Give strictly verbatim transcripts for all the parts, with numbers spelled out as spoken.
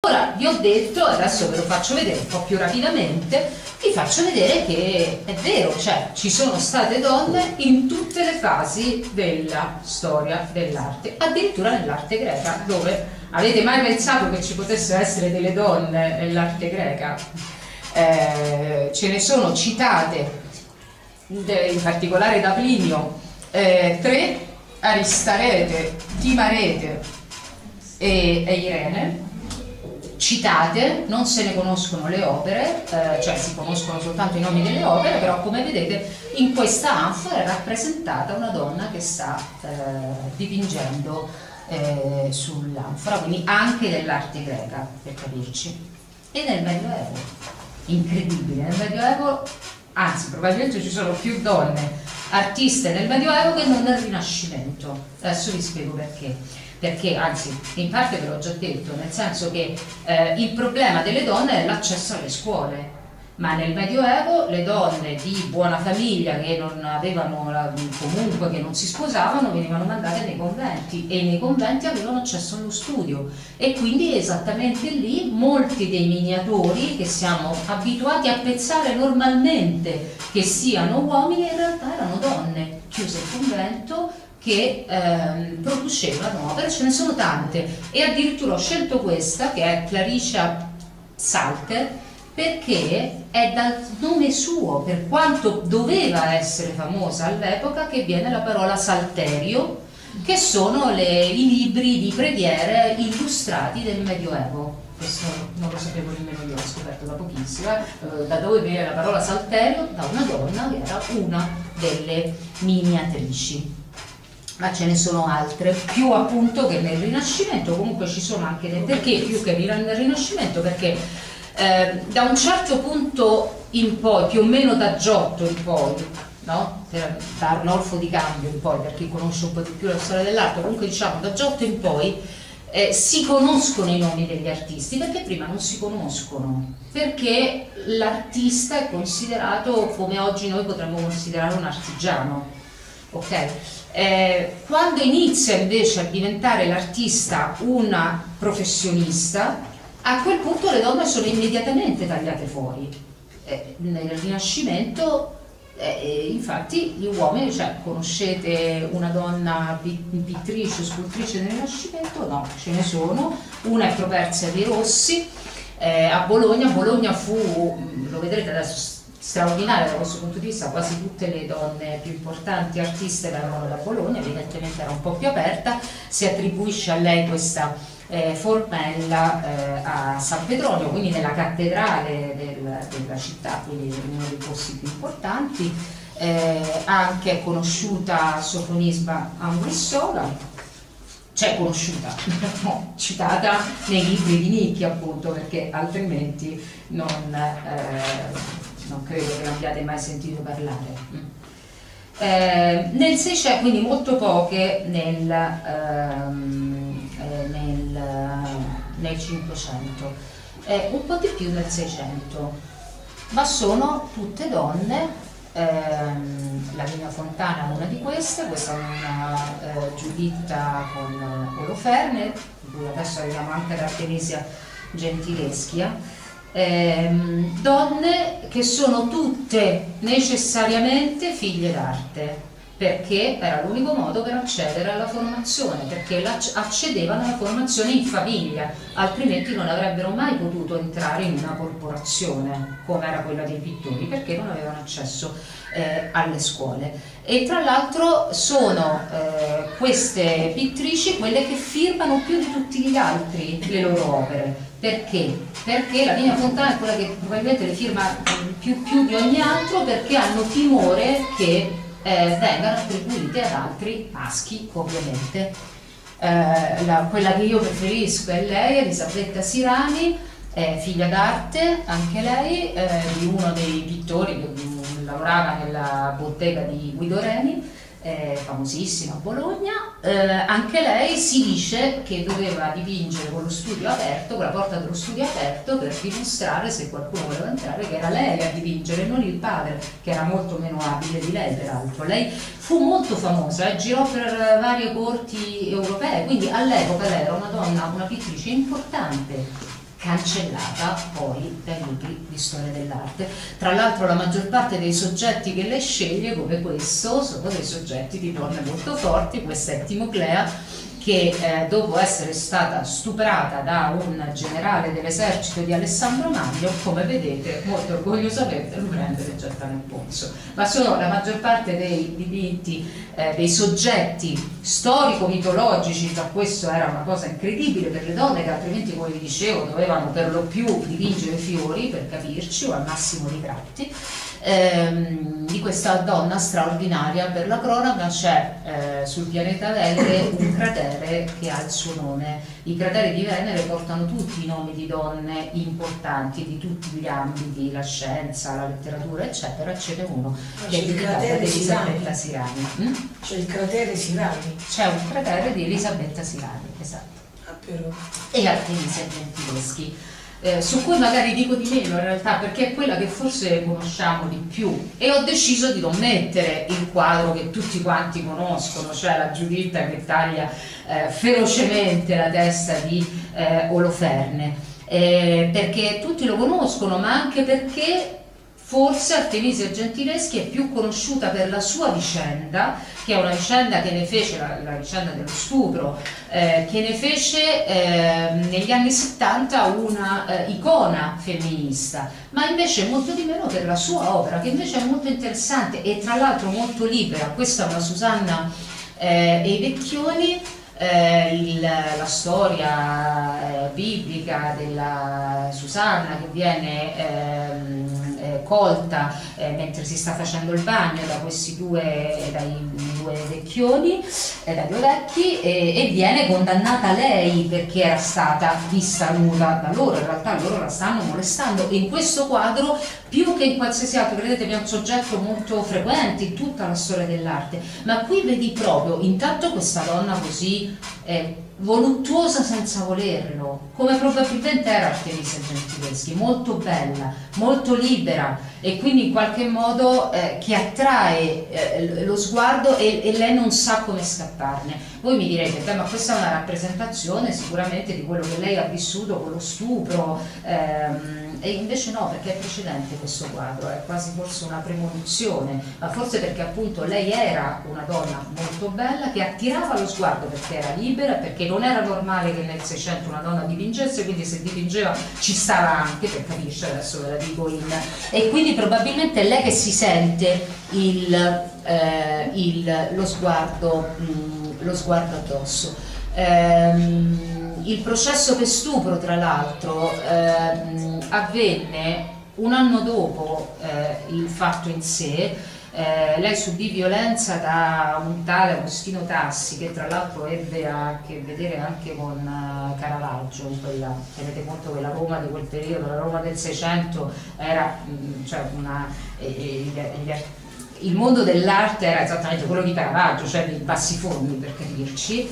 Ora vi ho detto, adesso ve lo faccio vedere un po' più rapidamente, vi faccio vedere che è vero, cioè ci sono state donne in tutte le fasi della storia dell'arte, addirittura nell'arte greca, dove avete mai pensato che ci potessero essere delle donne nell'arte greca? Eh, ce ne sono citate, in particolare da Plinio, eh, tre: Aristarete, Timarete e, e Irene. Citate, non se ne conoscono le opere, eh, cioè si conoscono soltanto i nomi delle opere, però come vedete in questa anfora è rappresentata una donna che sta eh, dipingendo eh, sull'anfora, quindi anche dell'arte greca, per capirci. E nel Medioevo, incredibile, nel Medioevo, anzi probabilmente ci sono più donne artiste nel Medioevo che non nel Rinascimento. Adesso vi spiego perché. Perché, anzi, in parte ve l'ho già detto, nel senso che eh, il problema delle donne è l'accesso alle scuole, ma nel Medioevo le donne di buona famiglia che non avevano la, comunque che non si sposavano venivano mandate nei conventi, e nei conventi avevano accesso allo studio, e quindi esattamente lì molti dei miniatori che siamo abituati a pensare normalmente che siano uomini in realtà erano donne chiuse in convento che ehm, producevano opere. Ce ne sono tante, e addirittura ho scelto questa che è Claricia Salter perché è dal nome suo, per quanto doveva essere famosa all'epoca, che viene la parola salterio, che sono le, i libri di preghiere illustrati del Medioevo. Questo non lo sapevo nemmeno io, l'ho scoperto da pochissimo. Eh, da dove viene la parola salterio? Da una donna che era una delle miniatrici. Ma ce ne sono altre, più appunto che nel Rinascimento. Comunque ci sono anche dei, perché più che nel Rinascimento? Perché eh, da un certo punto in poi, più o meno da Giotto in poi, no? Da Arnolfo di Cambio in poi, per chi conosce un po' di più la storia dell'arte, comunque diciamo da Giotto in poi eh, si conoscono i nomi degli artisti, perché prima non si conoscono, perché l'artista è considerato come oggi noi potremmo considerare un artigiano, ok? Eh, quando inizia invece a diventare l'artista una professionista, a quel punto le donne sono immediatamente tagliate fuori. Eh, nel Rinascimento, eh, infatti, gli uomini, cioè, conoscete una donna pittrice, scultrice nel Rinascimento? No, ce ne sono. Una è Properzia dei Rossi, eh, a Bologna. Bologna fu, lo vedrete adesso, straordinaria da questo punto di vista. Quasi tutte le donne più importanti artiste vengono da Bologna, evidentemente era un po' più aperta. Si attribuisce a lei questa eh, formella eh, a San Petronio, quindi nella cattedrale del, della città, quindi uno dei posti più importanti. Eh, anche è conosciuta Sofonisba Ambrissola, cioè conosciuta, no, citata nei libri di nicchia, appunto, perché altrimenti non... Eh, non credo che l'abbiate mai sentito parlare. Eh, nel Seicento, quindi molto poche nel, ehm, eh, nel, nel Cinquecento, eh, un po' di più nel Seicento, ma sono tutte donne. ehm, Lavinia Fontana è una di queste, questa è una eh, Giuditta con Oloferne, di cui adesso arriviamo anche ad Artemisia Gentileschia. Eh, donne che sono tutte necessariamente figlie d'arte, perché era l'unico modo per accedere alla formazione, perché accedevano alla formazione in famiglia, altrimenti non avrebbero mai potuto entrare in una corporazione come era quella dei pittori, perché non avevano accesso eh, alle scuole. E tra l'altro sono eh, queste pittrici quelle che firmano più di tutti gli altri le loro opere. Perché? Perché Lavinia Fontana è quella che probabilmente le firma più, più di ogni altro, perché hanno timore che eh, vengano attribuite ad altri maschi, ovviamente. Eh, la, quella che io preferisco è lei, Elisabetta Sirani, eh, figlia d'arte, anche lei, eh, di uno dei pittori che mh, lavorava nella bottega di Guido Reni, eh, famosissima a Bologna. Eh, anche lei si dice che doveva dipingere con lo studio aperto, con la porta dello studio aperto, per dimostrare, se qualcuno voleva entrare, che era lei a dipingere, non il padre, che era molto meno abile di lei peraltro. Lei fu molto famosa, eh, girò per varie corti europee, quindi all'epoca lei era una donna, una pittrice importante, cancellata poi dai libri di storia dell'arte. Tra l'altro la maggior parte dei soggetti che lei sceglie come questo sono dei soggetti di donne molto forti. Questa è Timoclea, che eh, dopo essere stata stuprata da un generale dell'esercito di Alessandro Magno, come vedete molto orgogliosamente lo prende e getta nel pozzo. Ma sono la maggior parte dei dipinti, eh, dei soggetti storico-mitologici, già questo era una cosa incredibile per le donne, che altrimenti, come vi dicevo, dovevano per lo più dipingere fiori, per capirci, o al massimo ritratti. Ehm, di questa donna straordinaria. Per la cronaca c'è eh, sul pianeta Venere un cratere che ha il suo nome. I crateri di Venere portano tutti i nomi di donne importanti di tutti gli ambiti, la scienza, la letteratura eccetera. Ce n'è uno che è dedicato ad Elisabetta Sirani. Mm? C'è il cratere Sirani? C'è un cratere di Elisabetta Sirani, esatto. Ah, però. E Artemisia Gentileschi. Eh, su cui magari dico di meno in realtà, perché è quella che forse conosciamo di più, e ho deciso di non mettere il quadro che tutti quanti conoscono, cioè la Giuditta che taglia eh, ferocemente la testa di eh, Oloferne, eh, perché tutti lo conoscono, ma anche perché forse Artemisia Gentileschi è più conosciuta per la sua vicenda, che è una vicenda che ne fece, la, la vicenda dello stupro, eh, che ne fece eh, negli anni settanta una eh, icona femminista, ma invece molto di meno per la sua opera, che invece è molto interessante e tra l'altro molto libera. Questa è una Susanna eh, e i Vecchioni. Eh, il, la storia eh, biblica della Susanna che viene ehm, eh, colta eh, mentre si sta facendo il bagno da questi due, dai due vecchioni, eh, dai due vecchi, e, e viene condannata lei perché era stata vista nuda da loro. In realtà loro la stanno molestando, e in questo quadro più che in qualsiasi altro, vedete, abbiamo un soggetto molto frequente in tutta la storia dell'arte, ma qui vedi proprio intanto questa donna così eh, voluttuosa senza volerlo, come probabilmente era Artemisia Gentileschi, molto bella, molto libera, e quindi in qualche modo eh, che attrae eh, lo sguardo, e, e lei non sa come scapparne. Voi mi direte, beh, ma questa è una rappresentazione sicuramente di quello che lei ha vissuto con lo stupro, ehm, e invece no, perché è precedente questo quadro, è quasi forse una premonizione, ma forse perché appunto lei era una donna molto bella che attirava lo sguardo perché era libera, perché non era normale che nel Seicento una donna dipingesse, quindi se dipingeva ci stava anche, per capirci, adesso ve la dico in... e quindi probabilmente è lei che si sente il, eh, il, lo, sguardo, mh, lo sguardo addosso. Ehm, il processo per stupro, tra l'altro, ehm, avvenne un anno dopo eh, il fatto in sé. Eh, lei subì violenza da un tale Agostino Tassi, che tra l'altro ebbe a che vedere anche con uh, Caravaggio, in quella, tenete conto che la Roma di quel periodo, la Roma del Seicento, era mh, cioè una, eh, gli, il mondo dell'arte era esattamente quello di Caravaggio, cioè dei bassi fondi, per capirci.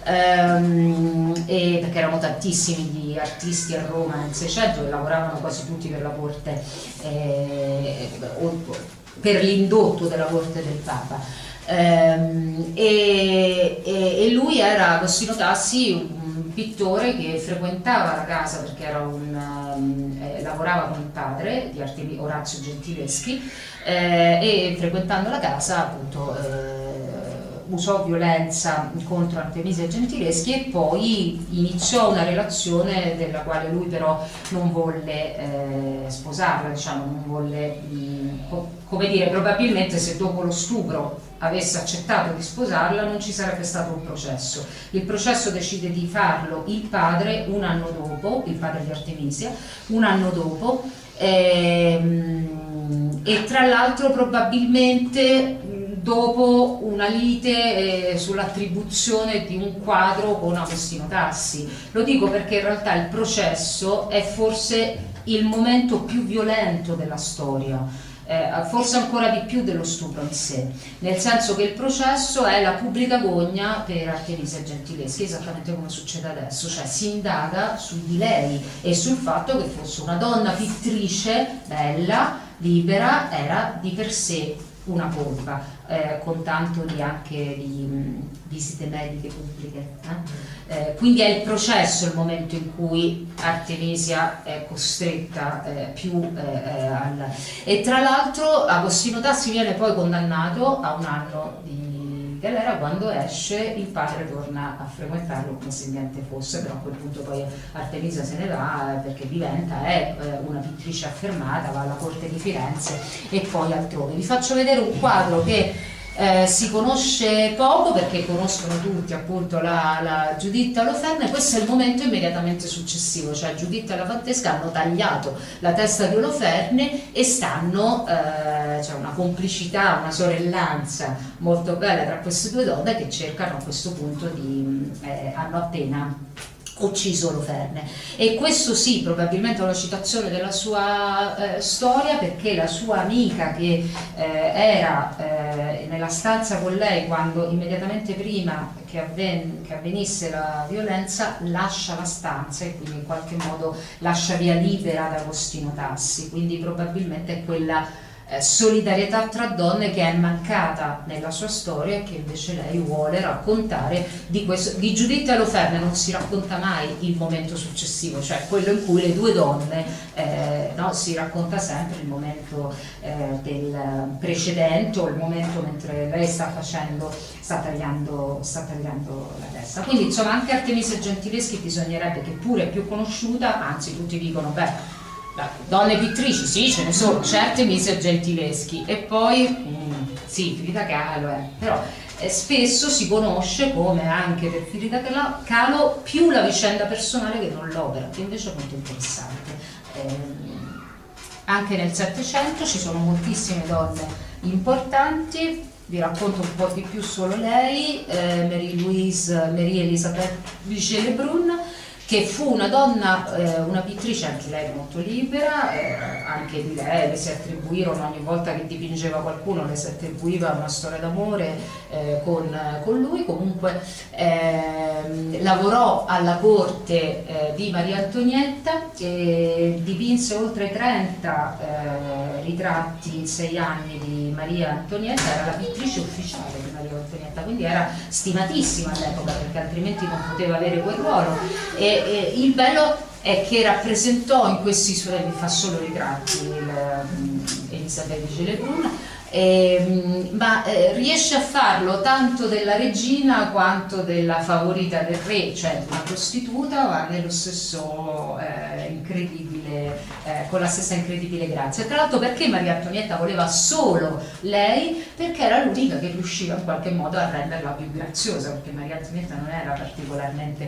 Um, e perché erano tantissimi gli artisti a Roma nel Seicento, che lavoravano quasi tutti per la corte, eh, per l'indotto della corte del Papa. Um, e, e, e lui era Agostino Tassi, un pittore che frequentava la casa perché era un, um, eh, lavorava con il padre di Artemisia, Orazio Gentileschi, eh, e frequentando la casa appunto eh, usò violenza contro Artemisia Gentileschi, e poi iniziò una relazione della quale lui però non volle eh, sposarla, diciamo, non volle, mh, co come dire, probabilmente se dopo lo stupro avesse accettato di sposarla non ci sarebbe stato un processo. Il processo decide di farlo il padre un anno dopo, il padre di Artemisia, un anno dopo, ehm, e tra l'altro probabilmente dopo una lite eh, sull'attribuzione di un quadro con Agostino Tassi. Lo dico perché in realtà il processo è forse il momento più violento della storia, eh, forse ancora di più dello stupro in sé, nel senso che il processo è la pubblica gogna per Artemisia Gentileschi, esattamente come succede adesso, cioè si indaga su di lei e sul fatto che fosse una donna pittrice, bella, libera, era di per sé una colpa. eh, con tanto di anche di mh, visite mediche pubbliche. Eh? Eh, quindi è il processo il momento in cui Artemisia è costretta eh, più eh, al... E tra l'altro Agostino Tassi viene poi condannato a un anno di galera. Quando esce il padre torna a frequentarlo come se niente fosse, però a quel punto poi Artemisia se ne va perché diventa è eh, una pittrice affermata, va alla corte di Firenze e poi altrove. Vi faccio vedere un quadro che eh, si conosce poco perché conoscono tutti appunto la, la Giuditta Oloferne. Questo è il momento immediatamente successivo, cioè Giuditta e la Fantesca hanno tagliato la testa di Oloferne e stanno, eh, c'è una complicità, una sorellanza molto bella tra queste due donne che cercano a questo punto di, eh, hanno appena ucciso Oloferne. E questo sì, probabilmente è una citazione della sua eh, storia, perché la sua amica che eh, era eh, nella stanza con lei quando immediatamente prima che, avven che avvenisse la violenza lascia la stanza e quindi in qualche modo lascia via libera ad Agostino Tassi, quindi probabilmente è quella Eh, solidarietà tra donne che è mancata nella sua storia e che invece lei vuole raccontare. Di, questo, di Giuditta Oloferne non si racconta mai il momento successivo, cioè quello in cui le due donne, eh, no, si racconta sempre il momento eh, del precedente o il momento mentre lei sta facendo, sta tagliando, sta tagliando la testa. Quindi insomma anche Artemisia Gentileschi bisognerebbe, che pure è più conosciuta, anzi tutti dicono beh, donne pittrici, sì, ce ne sono, certe Artemisia Gentileschi, e poi mm, sì, Frida Kahlo, eh, però eh, spesso si conosce come anche per Frida Kahlo più la vicenda personale che non l'opera, che invece è molto interessante. Eh, anche nel Settecento ci sono moltissime donne importanti, vi racconto un po' di più solo lei, eh, Marie Louise, Marie Elisabeth Vigée-Lebrun, che fu una donna, eh, una pittrice anche lei molto libera, eh, anche di lei le si attribuirono, ogni volta che dipingeva qualcuno le si attribuiva una storia d'amore eh, con, con lui. Comunque eh, lavorò alla corte eh, di Maria Antonietta e dipinse oltre trenta eh, ritratti in sei anni di Maria Antonietta, era la pittrice ufficiale di Maria Antonietta, quindi era stimatissima all'epoca perché altrimenti non poteva avere quel ruolo. E E il bello è che rappresentò in questi suoi, fa solo ritratti Elisabeth Vigée-Lebrun, eh, ma eh, riesce a farlo tanto della regina quanto della favorita del re, cioè una prostituta, ma nello stesso eh, incredibile, eh, con la stessa incredibile grazia. Tra l'altro perché Maria Antonietta voleva solo lei? Perché era l'unica che riusciva in qualche modo a renderla più graziosa, perché Maria Antonietta non era particolarmente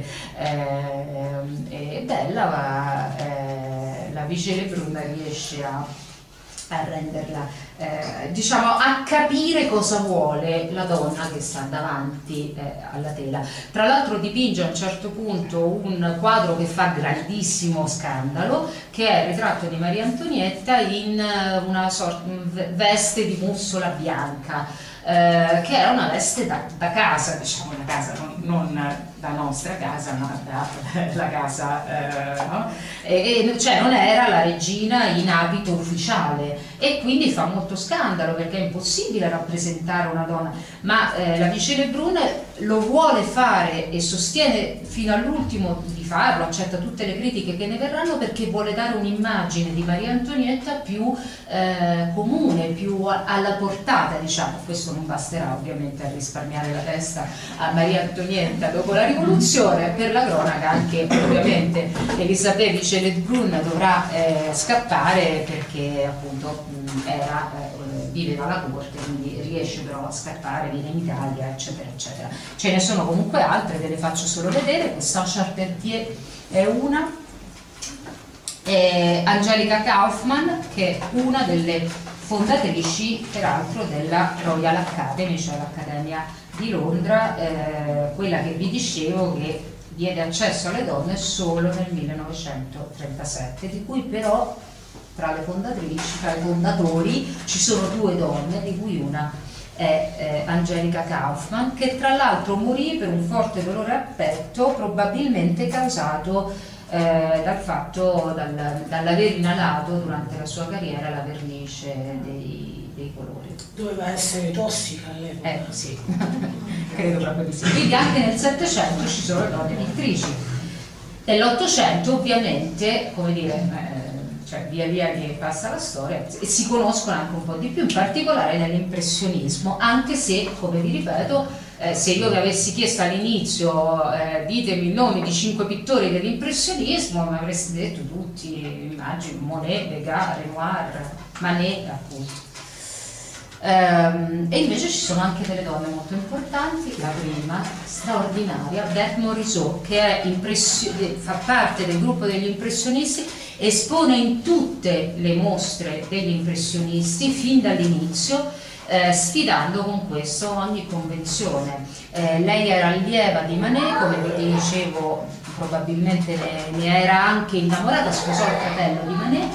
eh, bella, ma eh, la Vigée-Lebrun riesce a a renderla, eh, diciamo, a capire cosa vuole la donna che sta davanti eh, alla tela. Tra l'altro dipinge a un certo punto un quadro che fa grandissimo scandalo, che è il ritratto di Maria Antonietta in una sorta, veste di mussola bianca, eh, che era una veste da, da casa, diciamo da casa, non, non la nostra casa, ma da, la casa, eh, no? e, e, cioè non era la regina in abito ufficiale, e quindi fa molto scandalo perché è impossibile rappresentare una donna, ma eh, la Vigée-Lebrun lo vuole fare e sostiene fino all'ultimo di farlo, accetta tutte le critiche che ne verranno, perché vuole dare un'immagine di Maria Antonietta più eh, comune, più a, alla portata, diciamo. Questo non basterà ovviamente a risparmiare la testa a Maria Antonietta dopo la rivoluzione. Per la cronaca anche ovviamente Elisabeth Vigée-Lebrun dovrà eh, scappare perché appunto mh, era, eh, viveva alla corte, quindi riesce però a scappare, viene in Italia, eccetera eccetera. Ce ne sono comunque altre, ve le faccio solo vedere. Questa Charpentier è una, e Angelica Kaufman, che è una delle fondatrici peraltro della Royal Academy, cioè l'Accademia di Londra, eh, quella che vi dicevo che diede accesso alle donne solo nel millenovecentotrentasette, di cui però tra le fondatrici, tra i fondatori ci sono due donne, di cui una è eh, Angelica Kaufman, che tra l'altro morì per un forte dolore al petto, probabilmente causato eh, dal fatto, dal, dall'aver inalato durante la sua carriera la vernice dei dei colori. Doveva essere tossica all'epoca. Eh sì, credo proprio di sì. Quindi anche nel Settecento ci sono le donne pittrici. Nell'Ottocento ovviamente, come dire, eh, cioè via via che passa la storia, si conoscono anche un po' di più, in particolare nell'impressionismo, anche se, come vi ripeto, eh, se io vi avessi chiesto all'inizio eh, ditemi i nomi di cinque pittori dell'impressionismo, mi avreste detto tutti, immagino, Monet, Degas, Renoir, Manet, appunto. Ehm, e invece ci sono anche delle donne molto importanti. La prima, straordinaria, Berthe Morisot, che è fa parte del gruppo degli impressionisti, espone in tutte le mostre degli impressionisti fin dall'inizio, eh, sfidando con questo ogni convenzione. Eh, lei era allieva di Manet, come vi dicevo, probabilmente ne, ne era anche innamorata, sposò il fratello di Manet.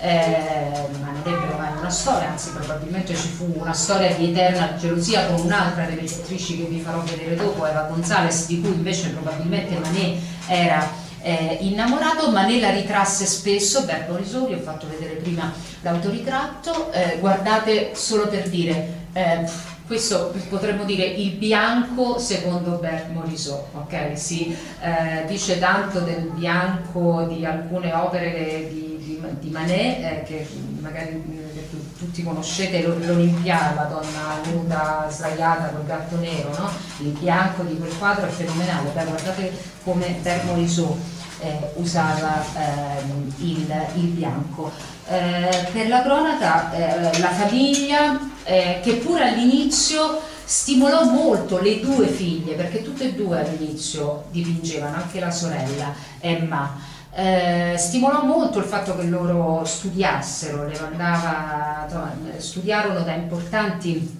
Eh, ma non ebbero mai una storia, anzi probabilmente ci fu una storia di eterna gelosia con un'altra delle pittrici che vi farò vedere dopo, Eva González, di cui invece probabilmente Manet era eh, innamorato. Manet la ritrasse spesso. Berthe Morisot, vi ho fatto vedere prima l'autoritratto, eh, guardate, solo per dire, eh, questo potremmo dire il bianco secondo Berthe Morisot, ok? Si eh, dice tanto del bianco di alcune opere di di Manet, eh, che magari eh, tutti conoscete, l'Olimpia, la donna nuda sdraiata col gatto nero, no? Il bianco di quel quadro è fenomenale. Beh, guardate come Berthe Morisot eh, usava eh, il, il bianco. Eh, per la cronaca, eh, la famiglia, eh, che pure all'inizio stimolò molto le due figlie, perché tutte e due all'inizio dipingevano, anche la sorella Emma. Eh, stimolò molto il fatto che loro studiassero, le mandava, insomma, studiarono da importanti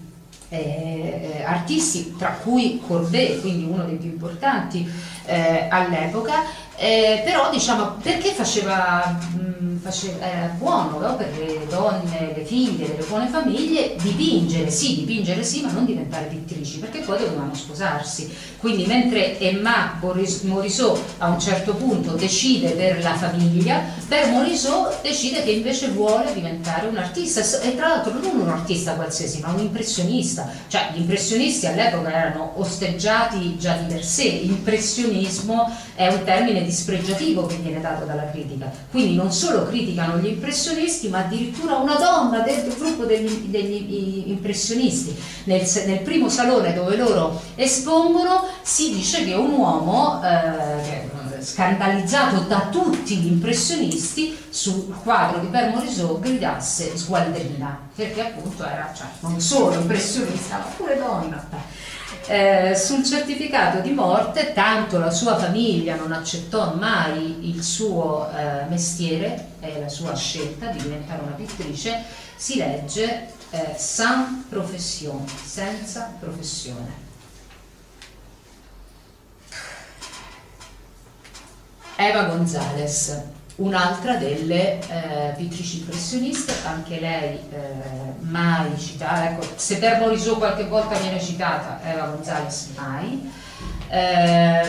eh, artisti, tra cui Courbet, quindi uno dei più importanti eh, all'epoca, eh, però diciamo, perché faceva, mh, faceva era buono, no? Per le donne, le figlie delle buone famiglie dipingere, sì, dipingere sì, ma non diventare pittrici, perché poi dovevano sposarsi. Quindi mentre Emma Morisot a un certo punto decide per la famiglia, Berthe Morisot decide che invece vuole diventare un artista, e tra l'altro non un artista qualsiasi, ma un impressionista. Cioè gli impressionisti all'epoca erano osteggiati già di per sé. Impressionismo è un termine dispregiativo che viene dato dalla critica, quindi non solo criticano gli impressionisti, ma addirittura una donna del gruppo degli, degli impressionisti. Nel, nel primo salone dove loro espongono si dice che un uomo eh, scandalizzato da tutti gli impressionisti sul quadro di Berthe Morisot gridasse sgualdrina, perché appunto era, cioè, non solo impressionista ma pure donna. Eh, sul certificato di morte, tanto la sua famiglia non accettò mai il suo eh, mestiere e la sua scelta di diventare una pittrice, si legge eh, sans profession, senza professione. Eva González, un'altra delle eh, pittrici impressioniste, anche lei eh, mai citata, ecco, se Berthe Morisot qualche volta viene citata, Eva González mai. Eh,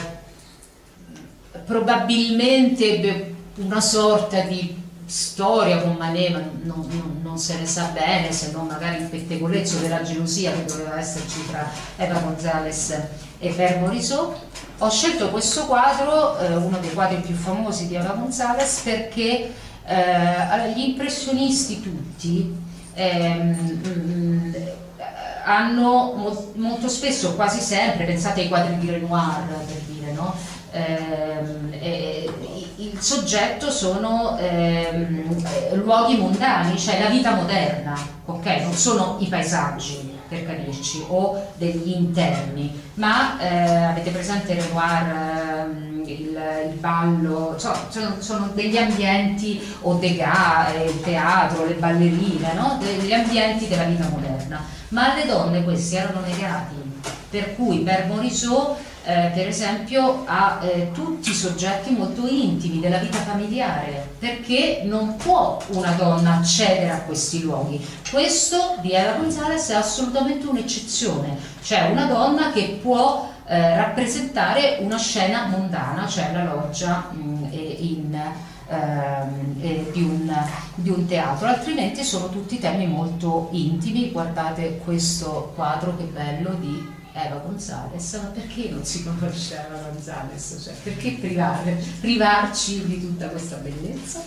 probabilmente ebbe una sorta di storia con Manet, ma non, non, non se ne sa bene, se non magari il pettegolezzo della gelosia che doveva esserci tra Eva González e Berthe Morisot. Ho scelto questo quadro, eh, uno dei quadri più famosi di Eva González, perché eh, gli impressionisti tutti ehm, hanno mo molto spesso, quasi sempre, pensate ai quadri di Renoir per dire, no? Ehm, eh, il soggetto sono ehm, luoghi mondani, cioè la vita moderna, ok? Non sono i paesaggi, per capirci, o degli interni, ma eh, avete presente Renoir, eh, il, il ballo, cioè, sono, sono degli ambienti, o Degas, il teatro, le ballerine, no? Degli ambienti della vita moderna, ma alle donne questi erano negati, per cui Berthe Morisot Eh, per esempio ha eh, tutti i soggetti molto intimi della vita familiare, perché non può una donna accedere a questi luoghi. Questo di Eva González è assolutamente un'eccezione, cioè una donna che può eh, rappresentare una scena mondana, cioè la loggia mh, in ehm, eh, di, un, di un teatro, altrimenti sono tutti temi molto intimi. Guardate questo quadro che bello di Eva González, ma perché non si conosce Eva González? Cioè, perché privare, privarci di tutta questa bellezza?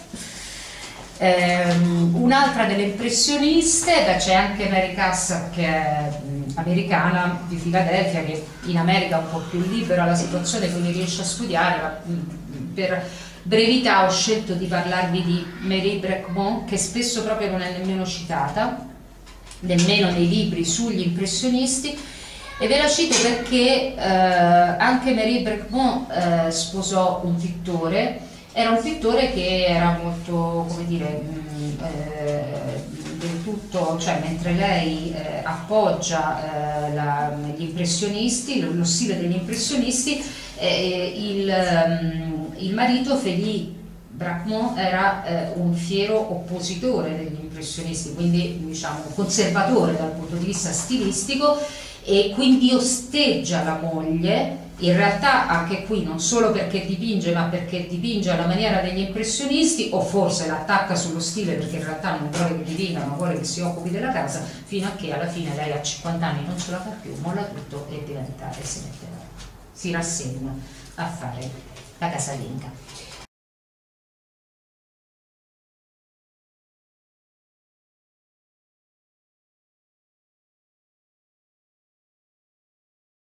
Um, un'altra delle impressioniste, c'è anche Mary Cassatt, che è um, americana, di Filadelfia, che in America è un po' più libera la situazione, quindi riesce a studiare, ma um, per brevità ho scelto di parlarvi di Mary Bracquemond, che spesso proprio non è nemmeno citata, nemmeno nei libri sugli impressionisti, e ve la cito perché eh, anche Mary Bracquemond eh, sposò un pittore. Era un pittore che era molto, come dire, mh, eh, del tutto, cioè mentre lei eh, appoggia eh, la, gli impressionisti, lo, lo stile degli impressionisti, eh, il, um, il marito Félix Bracquemond era eh, un fiero oppositore degli impressionisti, quindi diciamo conservatore dal punto di vista stilistico, e quindi osteggia la moglie. In realtà anche qui non solo perché dipinge, ma perché dipinge alla maniera degli impressionisti, o forse l'attacca sullo stile perché in realtà non vuole che dipinga, ma vuole che si occupi della casa, fino a che alla fine lei a cinquanta anni non ce la fa più, molla tutto e diventa, e si, mette, si rassegna a fare la casalinga.